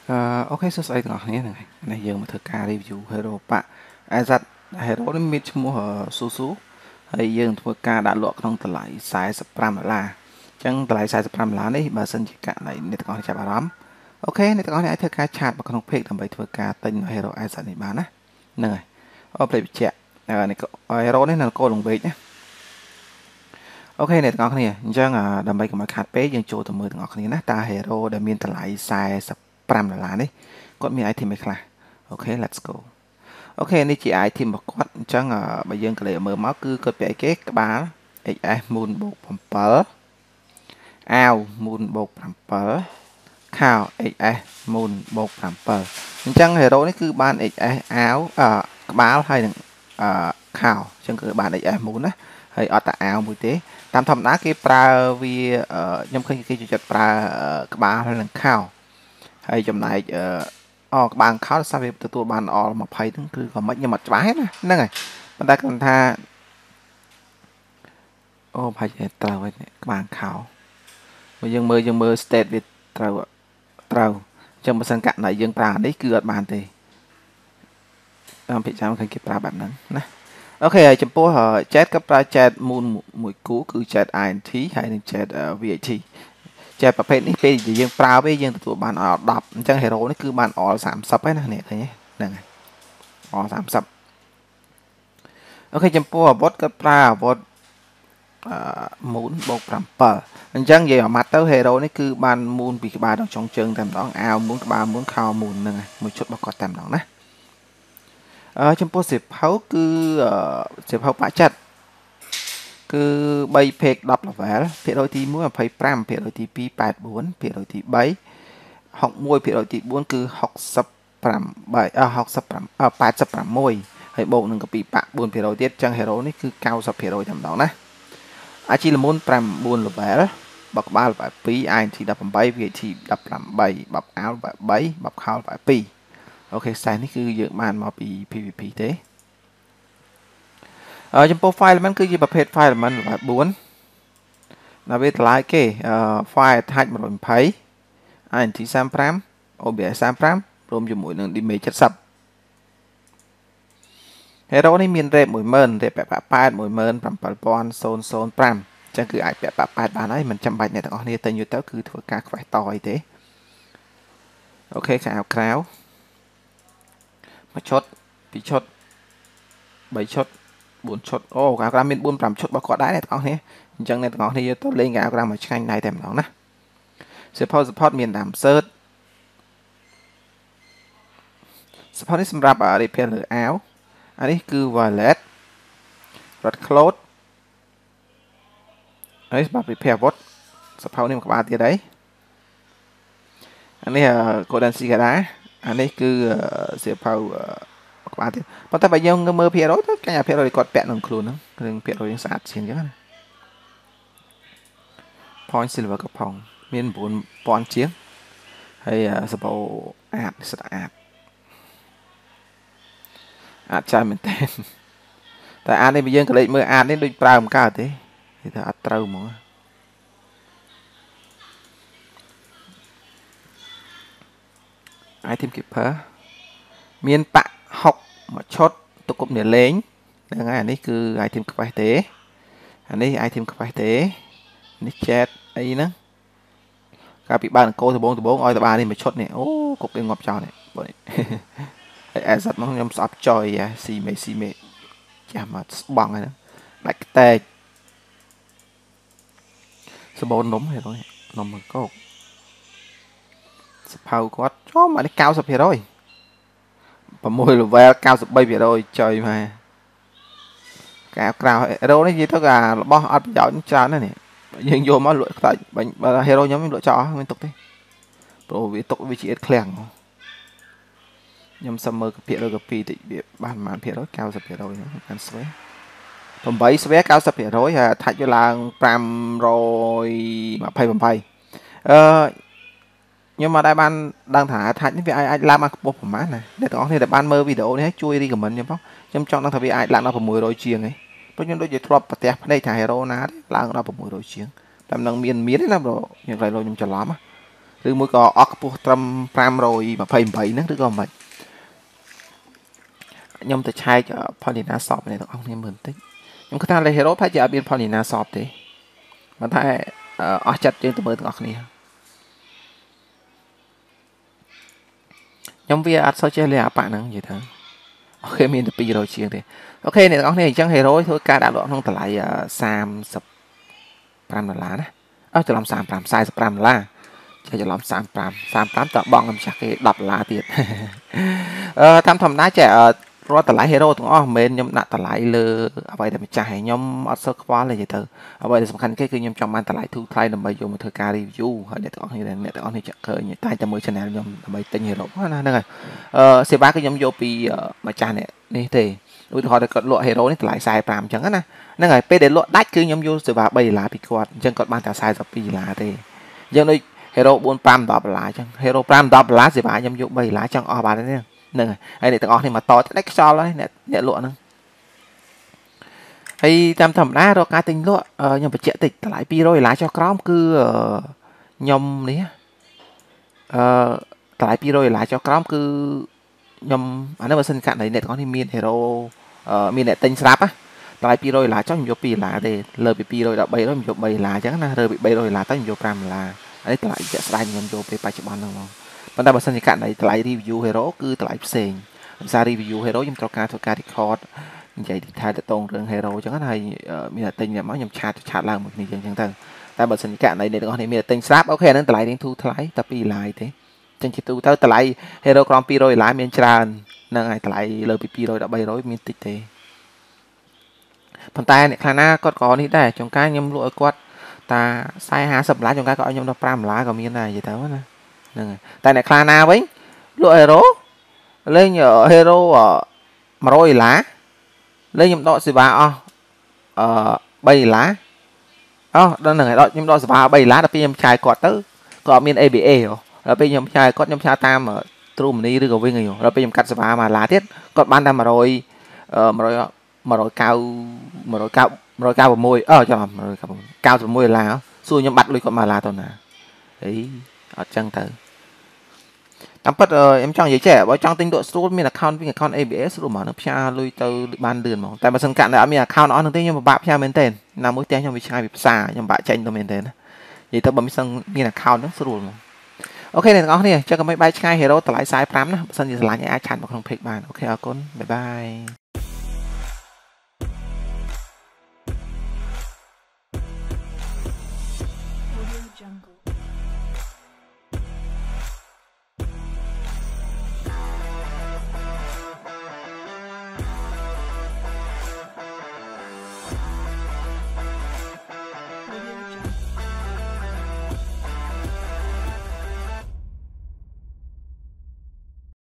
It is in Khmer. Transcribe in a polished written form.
ok số sấy ngọc này này giờ mà thực ca review hero bạ Azat hero nó miết mua su su hay giờ thực ca đã lọt trong tờ lại sai $15 chẳng tờ lại sai $15 đấy bà sân chỉ cả này để có chả bà lắm ok này có này thực ca chat và con page làm bài thực ca tên hero Azat này bán á này ở đây chạy này hero này là cô đồng vị nhé ok này ngọc này chẳng đầm bay của mặt hạt bé dân chỗ từ 10 ngọc này nè ta hero đã miên tờ lại sai $15đấyគាត់មាន item ឯខ្លះអូខេ let's go អូខេនេះជា item របស់គាត់អញ្ចឹងបើយើងកលេមើលមកគឺគាត់ពាក់អីគេក្បាល XS moon បូក7អាវ moon បូក7ខោ XS moon បូក7អញ្ចឹង hero នេះគឺបាន XS អាវក្បាលហើយនឹងខោអញ្ចឹងគឺបាន XS moon ណាហើយអត់តែអាវមួយទេតាមធម្មតាគេប្រើវាខ្ញុំឃើញគេចូលចិត្តប្រើក្បាលហើយនឹងខោហើយចំណែកក្បាលខោសាវាទទួលបានអ20ហ្នឹងគឺក៏មិនខ្ញុំអត់ច្បាស់ណាហ្នឹងហើយប៉ុន្តែគាត់ថាអូប្រហែលជាត្រូវហើយក្បាលខោបើយើងមើល state វាត្រូវអញ្ចឹងបើសិនករណីយើងប្រើនេះគឺអត់បានទេតាមភាគច្រើនឃើញគេប្រើបែបហ្នឹងណាអូខេហើយចំពោះ chat ក៏ប្រើ chat moon មួយគូគឺ chat INT ហើយនឹង chat VATចែកប្រភេទនេះពេលយើងប្រើវាយើងទទួលបានអល់10អញ្ចឹង hero នេះគឺបានអល់30ហ្នឹងណាអ្នកឃើញហ្នឹងហើយអល់30អូខេចំពោះអាវុធក៏ប្រើអាវុធmoon បូក7អញ្ចឹងនិយាយអាម៉ាត់ទៅ hero នេះគឺបាន moon ពីក្បាលដល់ចុងជើងតែម្ដងអាវ moon ក្បាល moon ខោ moon ហ្នឹងហើយមួយឈុតរបស់គាត់តែម្ដងណាចំពោះសិភៅគឺសិភៅបាក់ចិត្តគឺ3 page 10 level ភាគរយទី1 25ភាគរយទី2 84ភាគរយទី3 61ភាគរយទី4គឺ86ហើយបូកនឹងកាពីបាក់4%ទៀតចឹង hero នេះគឺ 90% តែម្ដងណាអាជីលមុន9 level បកក្បាល2 INT 18 VAT 18បបអាវ3បបខោ2អូខេខ្សែនេះគឺយើងបានមកពី PVP ទេចំពោះ file element គឺជាប្រភេទ file element 4ដល់វាតម្លៃគេ file attach 120 INT 35 OBS 35រួមជាមួយនឹង image 70 hero នេះមាន rate 10000 rate 8 17005 ចឹងគឺអាចពាក់8បានហើយមិនចាំបាច់អ្នកទាំងអស់គ្នាទៅយូរទៅគឺធ្វើការខ្វះតអីទេអូខេខាងក្រៅមួយឈុតពីរឈុត3ឈុត4ឈុតអូកាក្រាមមាន4 5ឈុតរបស់គាត់ដែរអ្នកទាំងអស់គ្នាអញ្ចឹងអ្នកទាំងអស់គ្នាយកទៅលេងកាក្រាមឲ្យឆ្ងាញ់ដែរតែម្ដងណា support មានតាម search support នេះសម្រាប់ repair លើអាវអានេះគឺ wallet រត់ cloth ហើយសម្រាប់ repair អាវុធ support នេះក្បាលទៀតហើយអានេះ golden cicada អានេះគឺsupportក្បាលទៀតប៉ុន្តែបើយើងមើលភាគរយទៅកាញ់ភាគរយគាត់ពាក់នឹងខ្លួនហ្នឹងរឿងភាគរយស្អាតជាងអញ្ចឹងណា point silver ក៏ផងមាន9000ជាងហើយសបោអាតស្អាតអាចចាំមែនតើតែអាតនេះបើយើងកលេចមើលអាតនេះដូចប្រើមិនកើតទេគេថាអត់ត្រូវហ្មងitem keeper មានប៉60មួយឈុតទុកគប់អ្នកលេងហ្នឹងហើយអានេះគឺ item ខ្វះទេអានេះ item ខ្វះទេនេះ chat អីហ្នឹងកាលពីបើកអង្គដបងឲ្យតបានេះមួយឈុតនេះអូគប់គេងាប់ចោលនេះបងនេះហើយអេសាត់មកខ្ញុំស្អប់ចយស៊ីមេចាស់មកស្បង់ហ្នឹងដាច់តែកសបោននំហេរយនំមកកោកសភៅគាត់ចូលមកនេះ 90% 6 level 93% ចុយមកកៅក្រៅ hero នេះនិយាយទៅអារបស់អត់ប្រយោជន៍ច្រើនណាស់នេះយើងយកមកលក់ខ្លាច់បើ hero ខ្ញុំលក់ចោលមិនទុកទេព្រោះវាទុកវាជាអ៊ិតឃ្លាំងខ្ញុំសឹមមើលកាពីលើកាពីតិចវាបានប្រហែលភាគរយ 90% បានស្វែ8ស្វែ90% ហើយថាច់វាឡើង528ខ្ញុំមកដែរបានដឹងថាថាច់នេះវាអាចឡើងមកខ្ពស់ប្រហែលណាអ្នកទាំងអស់គ្នាដែលបានមើលវីដេអូនេះជួយ recommend ខ្ញុំផងខ្ញុំចង់ដឹងថាវាអាចឡើងដល់600ជាងហីព្រោះខ្ញុំដូចជាធ្លាប់ប្រទះភ្នែកថា hero ណាឡើងដល់600ជាងតែមិនដឹងមានទេណាប្រូខ្ញុំខ្លាចលោកខ្ញុំច្រឡំឬមួយក៏អស់ខ្ពស់ត្រឹម528ហ្នឹងឬក៏មិនខ្ញុំទៅឆែកផលនីណាសបនេះទាំងអស់គ្នាមើលបន្តិចខ្ញុំគិតថាលេខ hero ប្រហែលជាអត់មានផលនីណាសបទេប៉ុន្តែអស់ចិត្តយើងទៅមើលទាំងអស់គ្នាខ្ញុំវាអត់សូវចេះលេខអាប៉ាហ្នឹងនិយាយទៅអូខេមានតែ200ជាងទេអូខេអ្នកទាំងអស់គ្នាអញ្ចឹង hero ធ្វើការដាក់លក់ក្នុងតម្លៃ$35ណាច្រឡំ45 $45ចេះច្រឡំ35តបងខ្ញុំចាស់គេ$10ទៀតតាមធម្មតាចេះរាល់តម្លៃ hero ទាំងអស់មិនមែនខ្ញុំដាក់តម្លៃលើអ្វីដែលម្ចាស់ហើយខ្ញុំអត់សូវខ្វល់ទេនិយាយទៅអ្វីដែលសំខាន់គេគឺខ្ញុំចង់បានតម្លៃធូរថ្លៃដើម្បីយកមកធ្វើការ review ហើយអ្នកទាំងអស់គ្នាចាក់ឃើញតែតែមើល channel ខ្ញុំដើម្បីទិញ hero ណាហ្នឹងហើយសេវាគឺខ្ញុំយកពីម្ចាស់នេះទេឧទាហរណ៍តែគាត់លក់ hero នេះតម្លៃ45អញ្ចឹងណាហ្នឹងហើយពេលដែលលក់ដាច់គឺខ្ញុំយកសេវា$3ពីគាត់អញ្ចឹងគាត់បានតែ$42ទេអញ្ចឹងដូច hero 4 5 $10អញ្ចឹង hero 5 $10សេវាខ្ញុំយក$3ចឹងអស់បានទេហ្នឹងហើយអ្នកទាំងអស់គ្នាមកតតែខ្យល់ហើយអ្នកលក់ហ្នឹងហើយតាមធម្មតារកការទិញលក់ខ្ញុំបញ្ជាក់តិចតម្លៃ$200ចុះក្រោមគឺខ្ញុំនេះតម្លៃ$200ចុះក្រោមគឺខ្ញុំអានេះបើសិនករណីអ្នកទាំងអស់គ្នាមាន hero មានអ្នកទិញស្រាប់ណាតម្លៃ$200ចុះខ្ញុំយក$2ទេលើពី200ដល់300ខ្ញុំយក$3អញ្ចឹងណារើពី$300ទៅខ្ញុំយក$5អានេះតម្លៃជាក់ស្ដែងខ្ញុំយកពេលបច្ចុប្បន្នហ្នឹងមកប៉ុន្តែបើសិនជាករណីតម្លៃ review hero គឺតម្លៃផ្សេងភាសា review hero ខ្ញុំត្រូវការធ្វើការ record និយាយ detail ទៅតងរឿង hero អញ្ចឹងហើយមានតែទិញមកខ្ញុំឆាតឡើងមួយគ្នាអញ្ចឹងទៅតែបើសិនជាករណីអ្នកទាំងអស់គ្នាមានតែទិញស្រាប់អូខេអាហ្នឹងតម្លៃរៀងធូរថ្លៃតែ$2ទេអញ្ចឹងជាទូទៅតម្លៃ hero ក្រោម$200មានច្រើនហ្នឹងហើយតម្លៃលើពី200ដល់300មានតិចទេប៉ុន្តែអ្នកខ្លះណាគាត់ក៏នេះដែរចុងកាយខ្ញុំលក់ឲ្យគាត់តា$40 50ចុងកាយក៏ឲ្យខ្ញុំដល់$5ក៏មានដែរនិយាយទៅណាហ្នឹងហើយតែអ្នកខ្លះណាវិញលក់ hero លេង hero $100លេងខ្ញុំដកសេវាអស់$3ដល់ហ្នឹងហើយដកខ្ញុំដកសេវា$3ដល់ពេលខ្ញុំចាយគាត់ទៅក៏អត់មាន ABA ដល់ពេលខ្ញុំចាយគាត់ខ្ញុំចាយតាម True Money ឬក៏ Wing អីដល់ពេលខ្ញុំកាត់សេវា$1ទៀតគាត់បានតែ196ចាំ$96សួរខ្ញុំបាត់លុយគាត់$1ទៅណាអីអត់ចឹងទៅតាមពិតខ្ញុំចង់និយាយចេះបើចង់ទិញលក់ស្រួលមាន account Wing account ABS ស្រួលមកនឹងផ្ញើលុយទៅបានលឿនហ្មងតែបើសិនកាក់នៅអត់មាន account អស់នឹងទេខ្ញុំពិបាកផ្ញើមែនទេណាមួយផ្ទះខ្ញុំវាឆ្ងាយពីផ្សារខ្ញុំពិបាកចេញទៅមែនទេណានិយាយទៅបើមាន account ហ្នឹងស្រួលហ្មងអូខេអ្នកទាំងអស់គ្នាចឹងក៏មិនបែកឆ្ងាយ hero តម្លៃ45ណាបើសិនជាស្រឡាញ់អាចឆាតមកក្នុង page បានអូខេអរគុណបាយបាយ